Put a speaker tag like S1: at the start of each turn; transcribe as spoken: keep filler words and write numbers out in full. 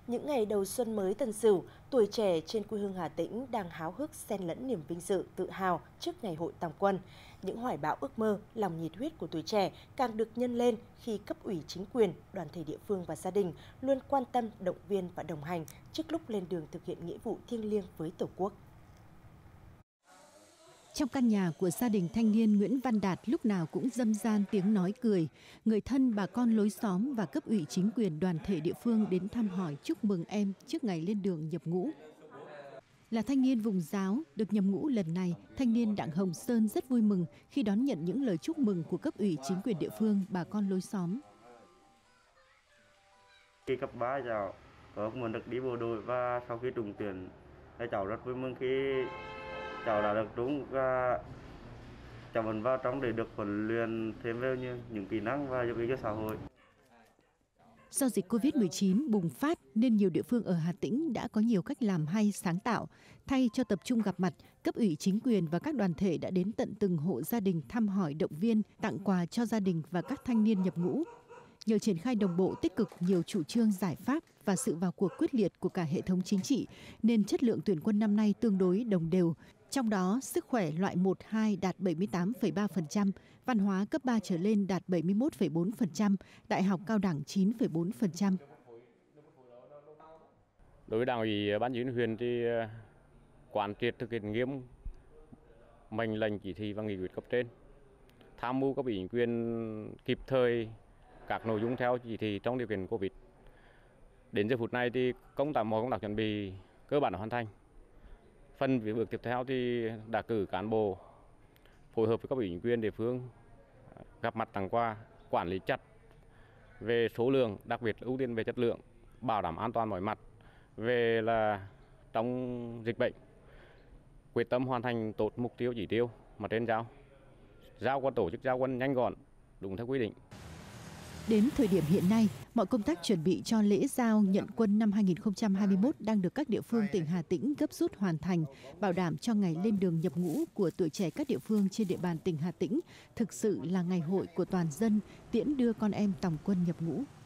S1: Những ngày đầu xuân mới Tân Sửu, tuổi trẻ trên quê hương Hà Tĩnh đang háo hức xen lẫn niềm vinh dự, tự hào trước ngày hội Tòng Quân. Những hoài bão ước mơ, lòng nhiệt huyết của tuổi trẻ càng được nhân lên khi cấp ủy chính quyền, đoàn thể địa phương và gia đình luôn quan tâm, động viên và đồng hành trước lúc lên đường thực hiện nghĩa vụ thiêng liêng với Tổ quốc.
S2: Trong căn nhà của gia đình thanh niên Nguyễn Văn Đạt lúc nào cũng râm ran tiếng nói cười, người thân bà con lối xóm và cấp ủy chính quyền đoàn thể địa phương đến thăm hỏi chúc mừng em trước ngày lên đường nhập ngũ. Là thanh niên vùng giáo, được nhập ngũ lần này, thanh niên Đặng Hồng Sơn rất vui mừng khi đón nhận những lời chúc mừng của cấp ủy chính quyền địa phương, bà con lối xóm.
S3: Khi cấp ba cháu có muốn được đi bộ đội và sau khi trúng tuyển, cháu rất vui mừng khi cháu đã được trúng và cháu vẫn vào trong để được huấn luyện thêm về những kỹ năng và giúp ích cho xã hội.
S2: Do dịch Covid mười chín bùng phát nên nhiều địa phương ở Hà Tĩnh đã có nhiều cách làm hay sáng tạo. Thay cho tập trung gặp mặt, cấp ủy chính quyền và các đoàn thể đã đến tận từng hộ gia đình thăm hỏi, động viên, tặng quà cho gia đình và các thanh niên nhập ngũ. Nhờ triển khai đồng bộ tích cực nhiều chủ trương giải pháp và sự vào cuộc quyết liệt của cả hệ thống chính trị nên chất lượng tuyển quân năm nay tương đối đồng đều. Trong đó, sức khỏe loại một hai đạt bảy mươi tám phẩy ba phần trăm, văn hóa cấp ba trở lên đạt bảy mươi mốt phẩy bốn phần trăm, đại học cao đẳng chín phẩy bốn phần trăm.
S4: Đối với Đảng ủy Ban Chỉ huy huyện thì quán triệt thực hiện nghiêm mệnh lệnh chỉ thị và nghị quyết cấp trên, tham mưu cấp ủy chính quyền kịp thời các nội dung theo chỉ thị trong điều kiện Covid. Đến giờ phút này thì công tác mọi công tác chuẩn bị cơ bản đã hoàn thành. Phần việc bước tiếp theo thì đã cử cán bộ phối hợp với các ủy chính quyền địa phương gặp mặt tặng quà, quản lý chặt về số lượng, đặc biệt là ưu tiên về chất lượng, bảo đảm an toàn mọi mặt. Về là trong dịch bệnh, quyết tâm hoàn thành tốt mục tiêu chỉ tiêu mà trên giao, giao quân tổ chức giao quân nhanh gọn, đúng theo quy định.
S2: Đến thời điểm hiện nay, mọi công tác chuẩn bị cho lễ giao nhận quân năm hai nghìn không trăm hai mươi mốt đang được các địa phương tỉnh Hà Tĩnh gấp rút hoàn thành, bảo đảm cho ngày lên đường nhập ngũ của tuổi trẻ các địa phương trên địa bàn tỉnh Hà Tĩnh thực sự là ngày hội của toàn dân, tiễn đưa con em tòng quân nhập ngũ.